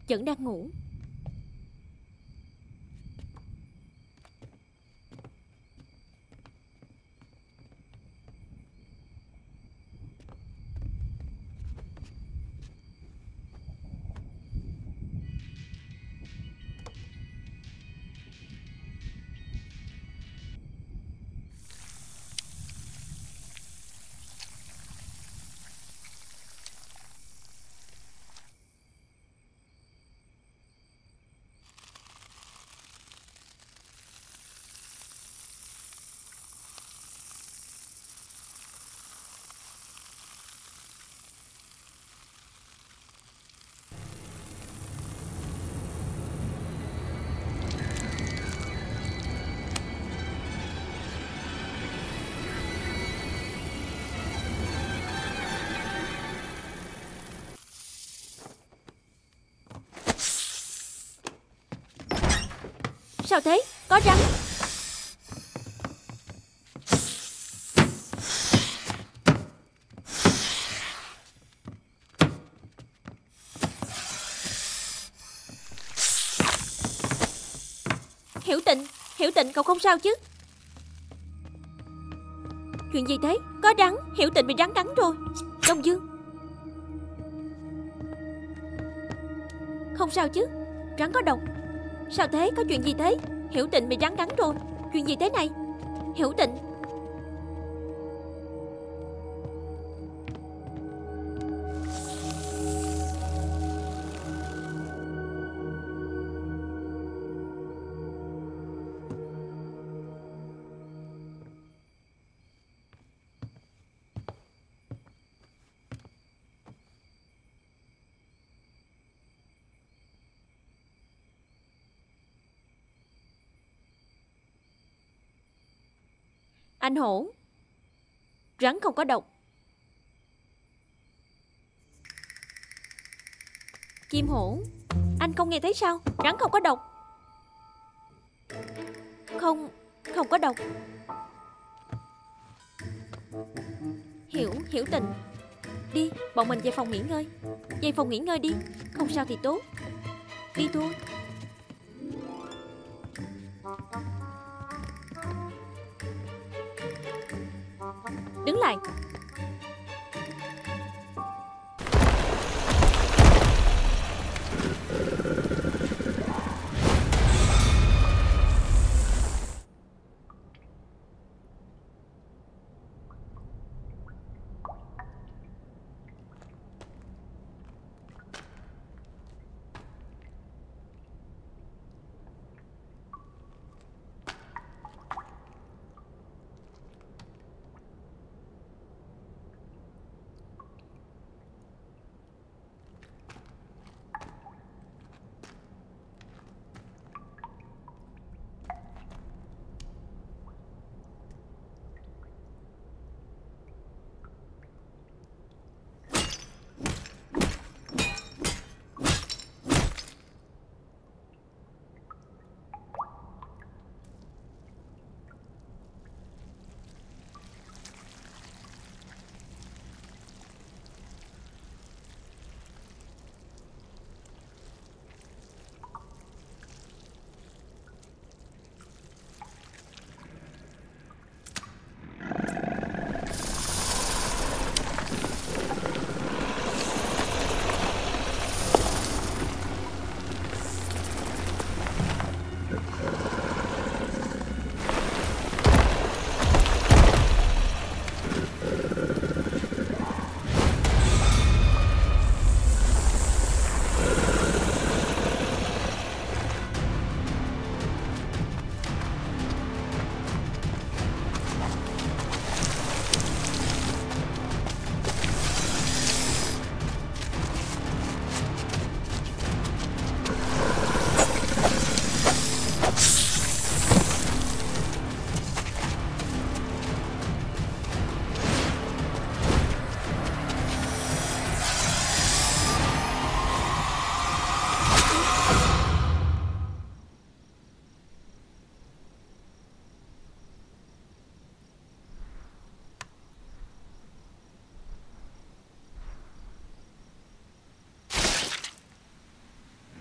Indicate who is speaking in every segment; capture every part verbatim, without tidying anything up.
Speaker 1: Vẫn đang ngủ. Sao thế? Có rắn. Hiểu Tịnh, Hiểu Tịnh, cậu không sao chứ? Chuyện gì thế? Có rắn, Hiểu Tịnh bị rắn cắn rồi. Đông Dương, không sao chứ? Rắn có độc. Sao thế? Có chuyện gì thế? Hiểu Tịnh bị rắn cắn rồi. Chuyện gì thế này? Hiểu Tịnh. Anh Hổ, rắn không có độc. Chim Hổ, anh không nghe thấy sao? Rắn không có độc. Không, không có độc. Hiểu, Hiểu Tịnh, đi, bọn mình về phòng nghỉ ngơi. Về phòng nghỉ ngơi đi. Không sao thì tốt. Đi thôi. Đứng lại.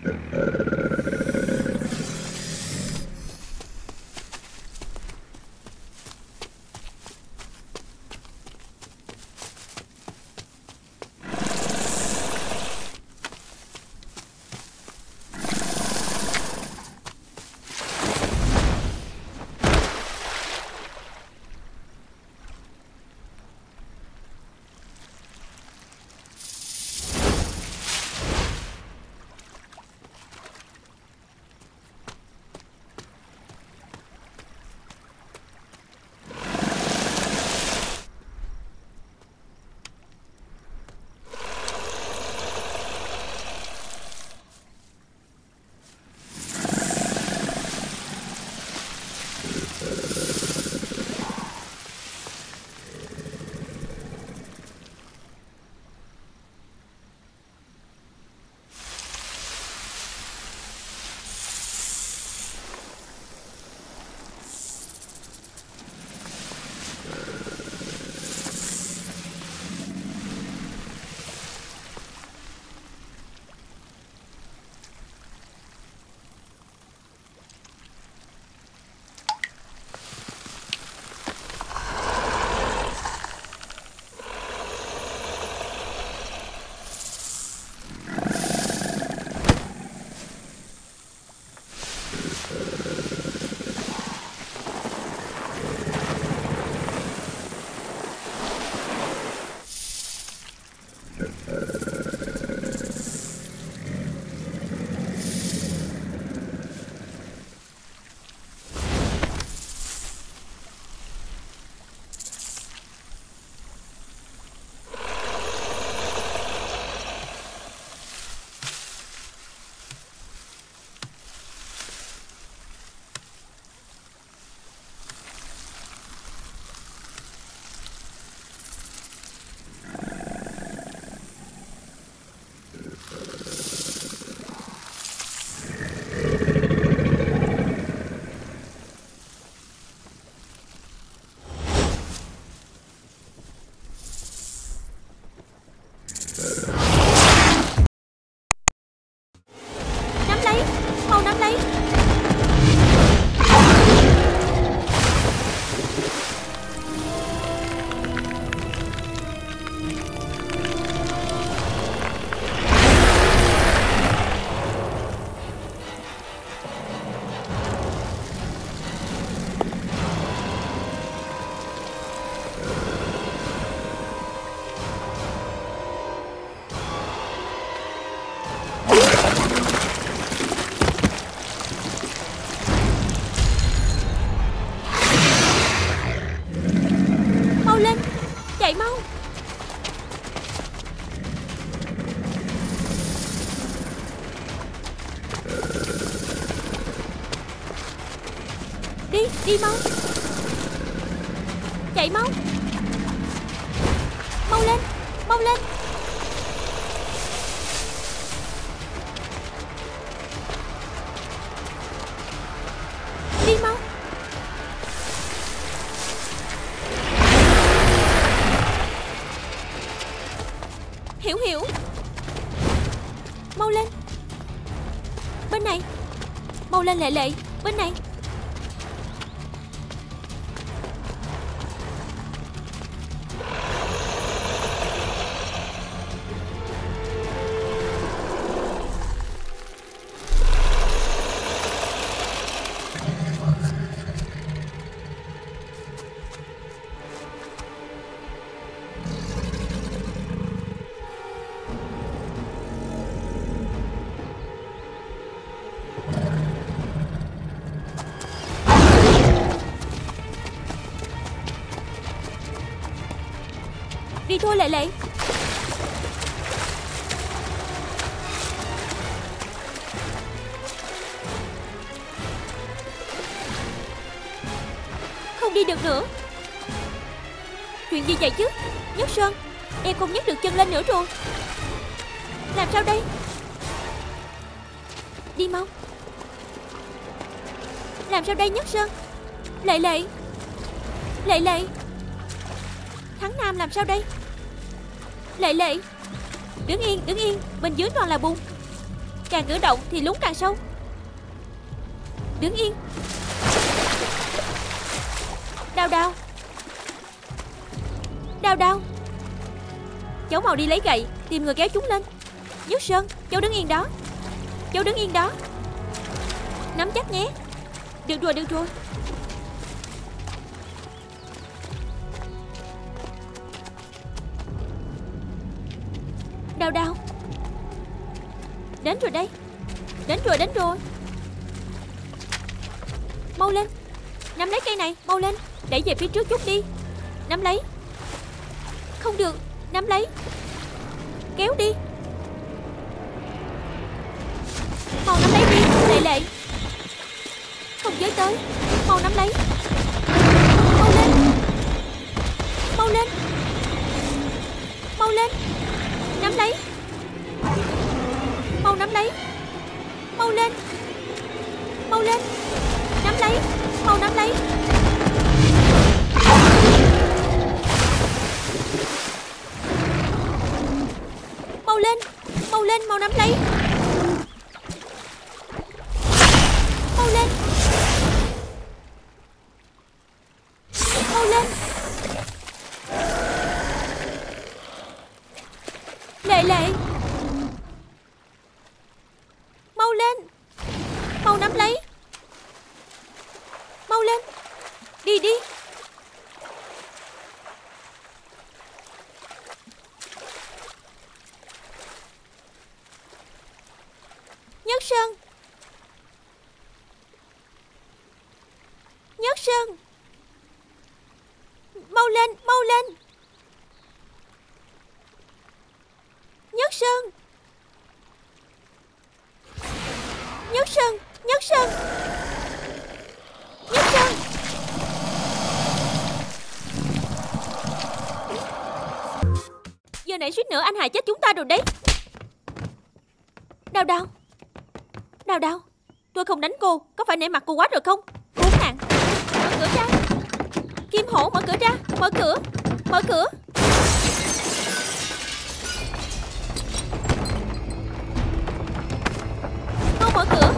Speaker 1: chạy mau. Đi, đi mau. Chạy mau. Mau lên, mau lên. Đi mau. Hiểu hiểu. Mau lên. Bên này. Mau lên Lệ Lệ. Bên này. Đi thôi Lệ Lệ. Không đi được nữa. Chuyện gì vậy chứ? Nhất Sơn, em không nhấc được chân lên nữa rồi. Làm sao đây? Đi mau. Làm sao đây Nhất Sơn? Lệ Lệ. Lệ Lệ. Thắng Nam làm sao đây? Lệ Lệ. Đứng yên, đứng yên. Bên dưới toàn là bùn. Càng cử động thì lún càng sâu. Đứng yên. Đào đào. Đào đào. Cháu mau đi lấy gậy, tìm người kéo chúng lên. Nhất Sơn, cháu đứng yên đó. Cháu đứng yên đó. Nắm chắc nhé. Được rồi, được rồi. Đào đào. Đến rồi đây. Đến rồi, đến rồi. Mau lên. Nắm lấy cây này, mau lên. Đẩy về phía trước chút đi. Nắm lấy. Không được, nắm lấy. Kéo đi. Mau nắm lấy đi, Lệ Lệ. Không giới tới. Mau nắm lấy. Mau lên. Mau lên. Mau lên. Nắm lấy. Mau nắm lấy. Mau lên. Mau lên. Nắm lấy. Mau nắm lấy. Mau lên. Mau lên, mau nắm lấy. Mau lên. Mau lên. Lệ Lệ. Mau lên. Mau nắm lấy. Mau lên. Đi đi. Nhất Sơn. Nhất Sơn. Mau lên, mau lên. Nhất Sơn. Nhất Sơn, Nhất Sơn. Nhất Sơn. Giờ này suýt nữa anh hại chết chúng ta rồi đấy. Đào đào. Đào đào. Tôi không đánh cô, có phải nể mặt cô quá rồi không? Khốn nạn. Mở cửa ra. Kim Hổ, mở cửa ra. Mở cửa. Mở cửa. Mau mở cửa.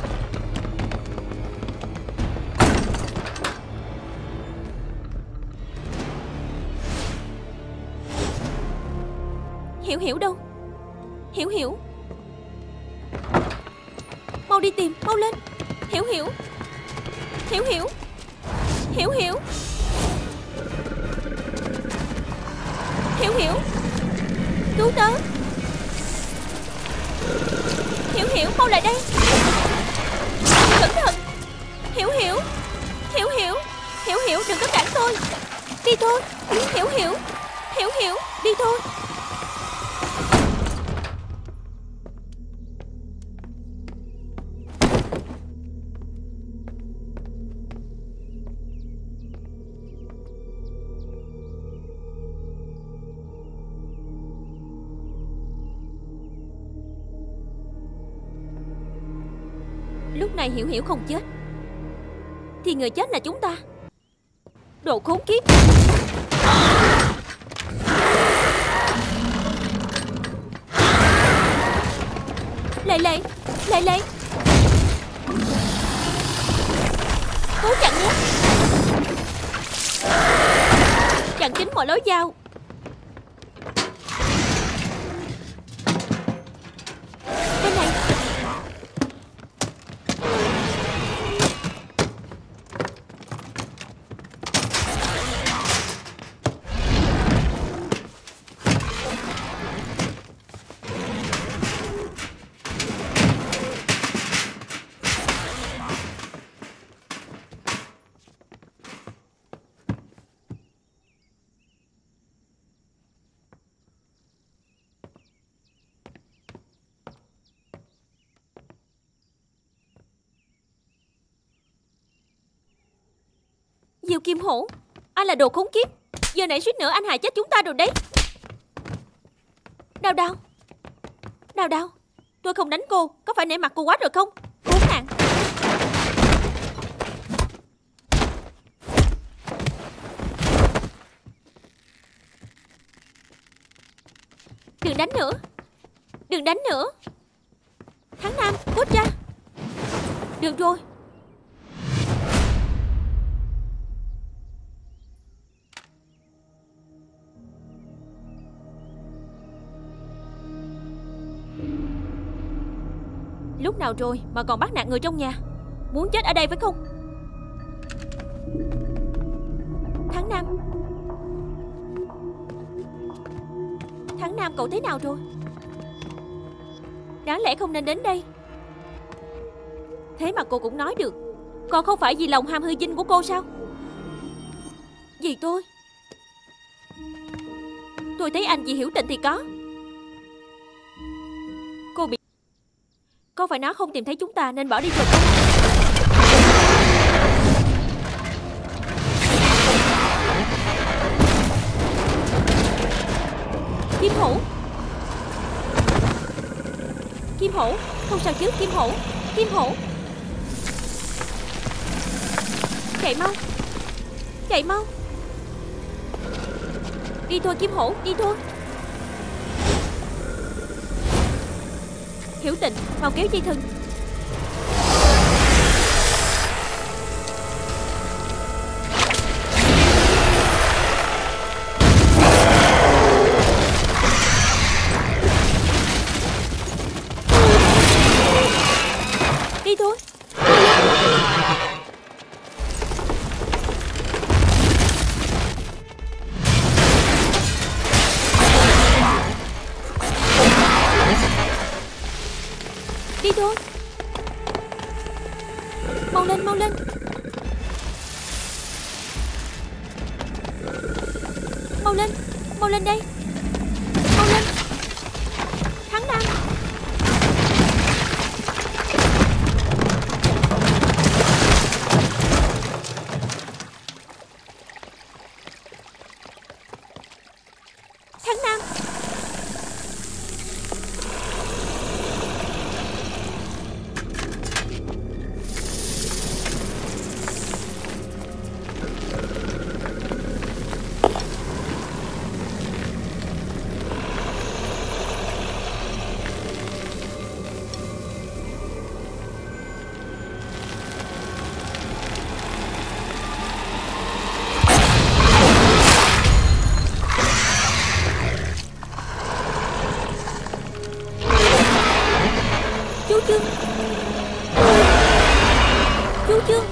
Speaker 1: Hiểu Hiểu đâu? Hiểu Hiểu. Mau đi tìm, mau lên. Hiểu Hiểu. Hiểu Hiểu. Hiểu Hiểu. Hiểu Hiểu. Cứu tớ. Hiểu Hiểu, mau lại đây. Cẩn thận. Hiểu Hiểu. Hiểu Hiểu. Hiểu Hiểu, đừng có cản tôi. Đi thôi. Hiểu Hiểu. Hiểu Hiểu, đi thôi. Lúc này Hiểu Hiểu không chết thì người chết là chúng ta. Đồ khốn kiếp. Lệ Lệ. Lệ Lệ. Cố chặn nhé. Chặn kín mọi lối vào. Bên này. Diêu Kim Hổ, anh là đồ khốn kiếp. Giờ này suýt nữa anh hại chết chúng ta rồi đấy. Đào đào. Đào đào. Tôi không đánh cô, có phải nể mặt cô quá rồi không? Khốn nạn. Đừng đánh nữa. Đừng đánh nữa. Thắng Nam, cút ra. Được rồi. Lúc nào rồi mà còn bắt nạt người trong nhà? Muốn chết ở đây phải không? Thắng Nam. Thắng Nam, cậu thế nào rồi? Đáng lẽ không nên đến đây. Thế mà cô cũng nói được. Còn không phải vì lòng ham hư vinh của cô sao? Vì tôi Tôi thấy anh vì hiểu tình thì có. Cô bị Có phải nó không tìm thấy chúng ta nên bỏ đi rồi không? Kim Hổ. Kim Hổ, không sao chứ Kim Hổ. Kim Hổ, chạy mau. Chạy mau. Đi thôi Kim Hổ, đi thôi. Hiểu tình, mau kéo dây thừng. Đi thôi. Đi thôi. Mau lên, mau lên. Mau lên, mau lên đây. Mau lên. Thắng Nam. Thắng Nam. Chú Chương. Chú Chương.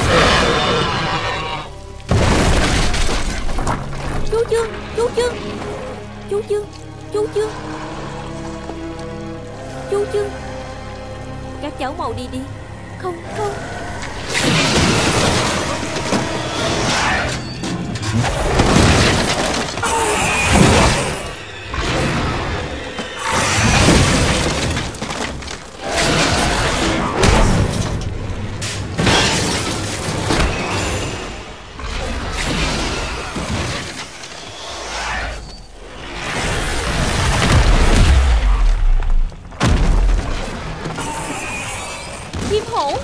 Speaker 1: Chú Chương. Chú Chương. Chú Chương. Chú Chương. Chú Chương. Các cháu mau đi đi. Không, không. Kim Hổ.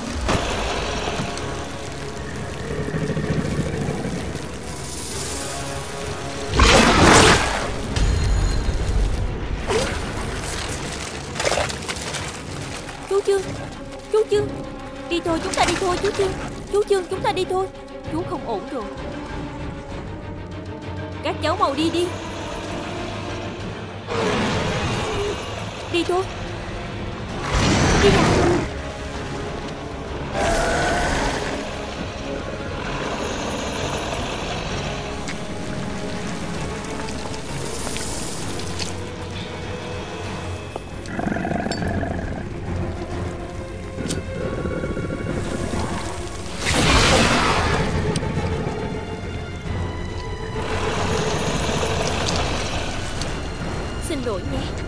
Speaker 1: Chú Chương. Chú Chương. Đi thôi, chúng ta đi thôi chú Chương. Chú Chương, chúng ta đi thôi. Chú không ổn rồi. Các cháu mau đi đi. Đi thôi. Đi nào. Xin lỗi nhé.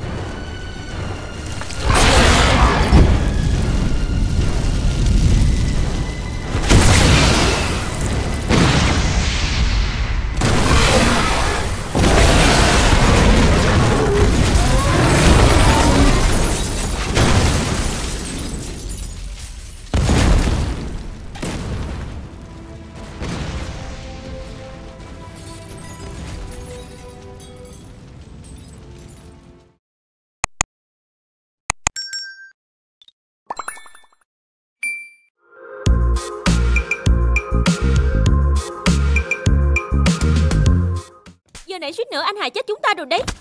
Speaker 1: Giờ này suýt nữa anh hại chết chúng ta rồi đấy.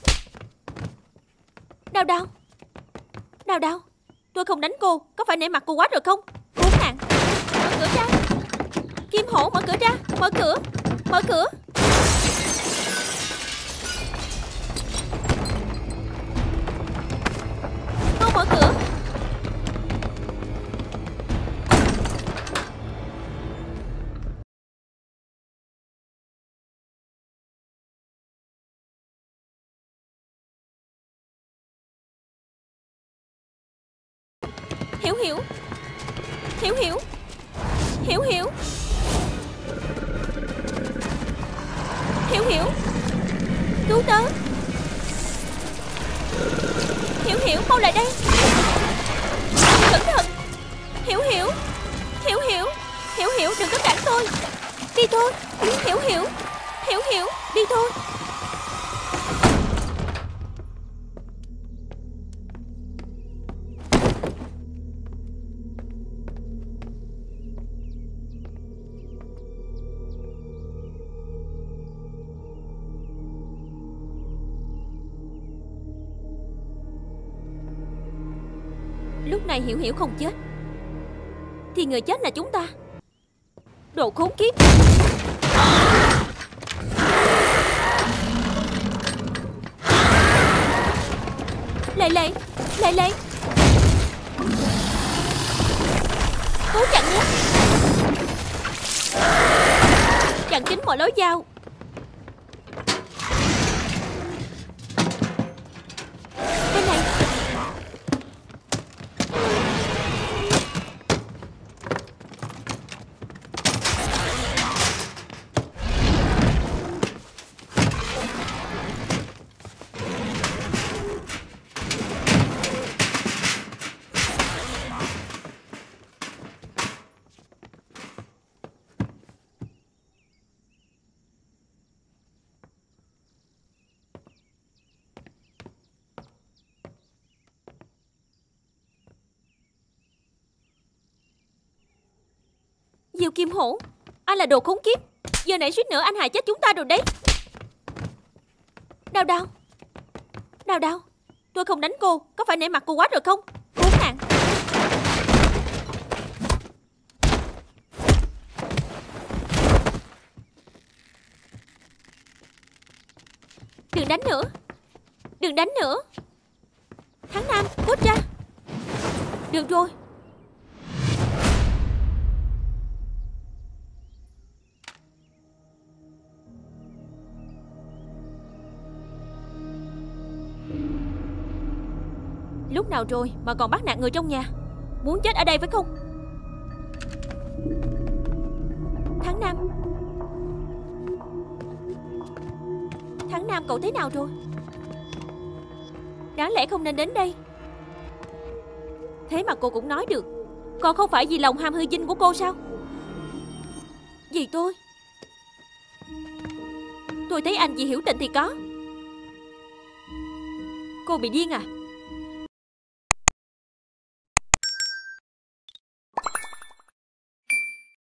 Speaker 1: Đào Đào, Đào Đào, tôi không đánh cô, có phải nể mặt cô quá rồi không? Khốn nạn. Mở cửa ra. Kim Hổ, mở cửa ra. Mở cửa. Mở cửa. Mau mở cửa. Hiểu Hiểu. Hiểu Hiểu. Hiểu Hiểu. Hiểu Hiểu. Cứu tớ. Hiểu Hiểu, mau lại đây. Cẩn thận. Hiểu Hiểu. Hiểu Hiểu. Hiểu Hiểu, đừng có cản tôi. Đi thôi. Hiểu Hiểu. Hiểu Hiểu, đi thôi. Lúc này Hiểu Hiểu không chết thì người chết là chúng ta. Đồ khốn kiếp. Lệ Lệ. Lệ Lệ, cố chặn nhé. Chặn kín mọi lối vào. Bên này. Diêu Kim Hổ, anh là đồ khốn kiếp. Giờ nãy suýt nữa anh hại chết chúng ta rồi đấy. Đào Đào. Đào Đào, tôi không đánh cô, có phải nể mặt cô quá rồi không? Khốn nạn. Đừng đánh nữa. Đừng đánh nữa. Thắng Nam, cút ra. Được rồi. Lúc nào rồi mà còn bắt nạt người trong nhà? Muốn chết ở đây phải không? Thắng Nam. Thắng Nam, cậu thế nào rồi? Đáng lẽ không nên đến đây. Thế mà cô cũng nói được. Còn không phải vì lòng ham hư vinh của cô sao? Vì tôi Tôi thấy anh vì hiểu tình thì có. Cô bị điên à?